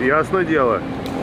Ясно дело.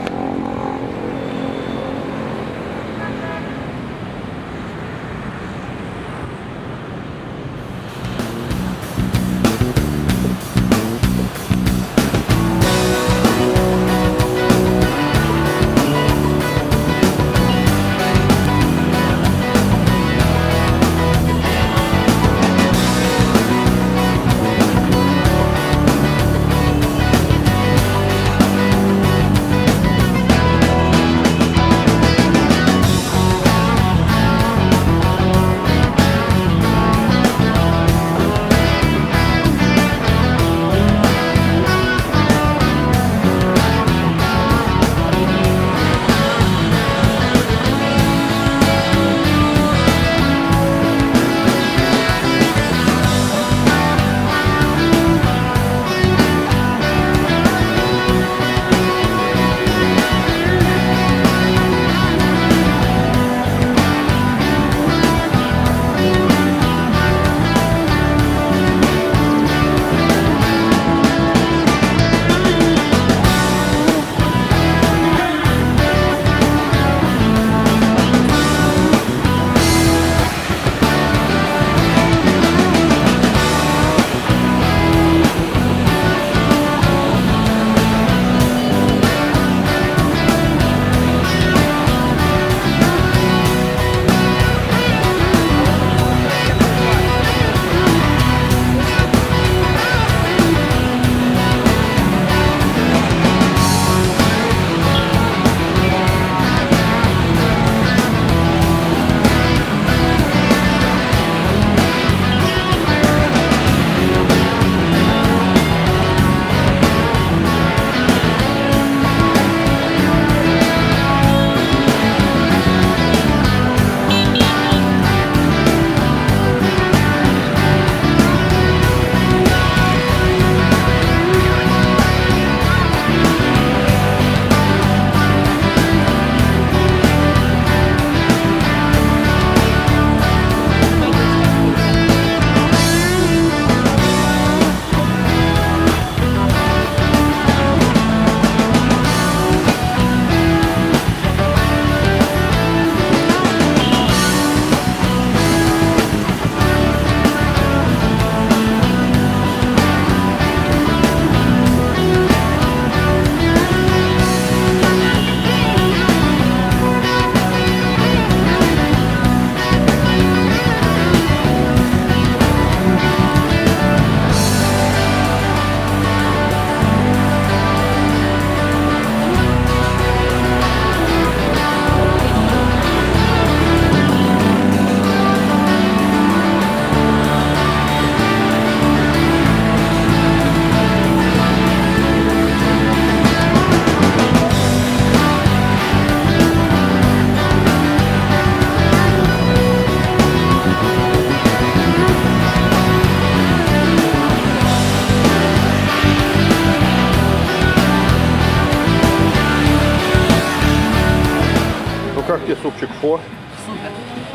Как тебе супчик фо? Супер.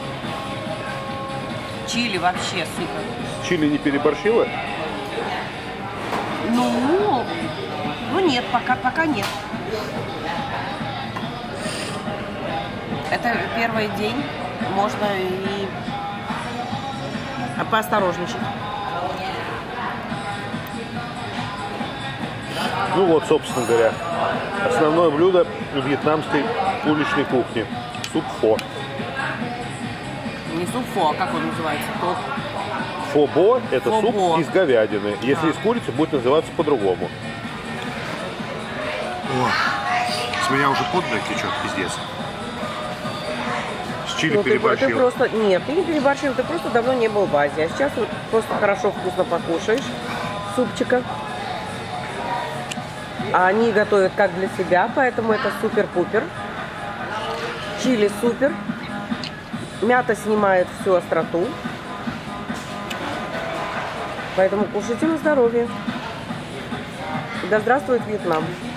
Чили вообще супер. Чили не переборщила? Ну нет, пока нет. Это первый день, можно и поосторожничать. Ну вот, собственно говоря, основное блюдо вьетнамской уличной кухни. Суп фо. Не суп фо, а как он называется? Фо-бо – это фо-бо. суп из говядины. Если из курицы, будет называться по-другому. С меня уже подно течет, пиздец. С чили переборщил. Ты просто, нет, ты не переборщил, ты просто давно не был в Азии. А сейчас вот просто хорошо, вкусно покушаешь супчика. А они готовят как для себя, поэтому это супер-пупер. Чили супер. Мята снимает всю остроту. Поэтому кушайте на здоровье. Да здравствует Вьетнам!